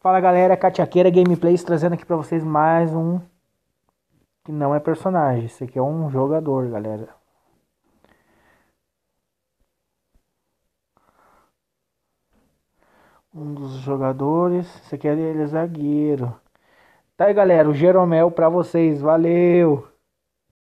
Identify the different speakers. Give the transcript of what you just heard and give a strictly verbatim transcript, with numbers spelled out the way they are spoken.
Speaker 1: Fala galera, Katiaqueira Gameplays trazendo aqui pra vocês mais um que não é personagem, esse aqui é um jogador, galera. Um dos jogadores, esse aqui é ele é zagueiro. Tá aí galera, o Jeromel pra vocês, valeu!